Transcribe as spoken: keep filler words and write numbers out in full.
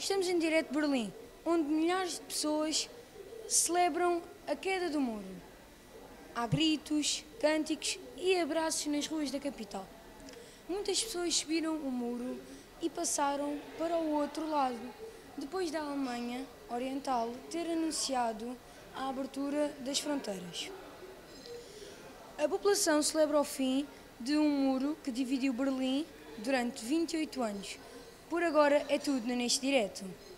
Estamos em direto de Berlim, onde milhares de pessoas celebram a queda do muro. Há gritos, cânticos e abraços nas ruas da capital. Muitas pessoas subiram o muro e passaram para o outro lado, depois da Alemanha Oriental ter anunciado a abertura das fronteiras. A população celebra o fim de um muro que dividiu Berlim durante vinte e oito anos. Por agora é tudo neste direto.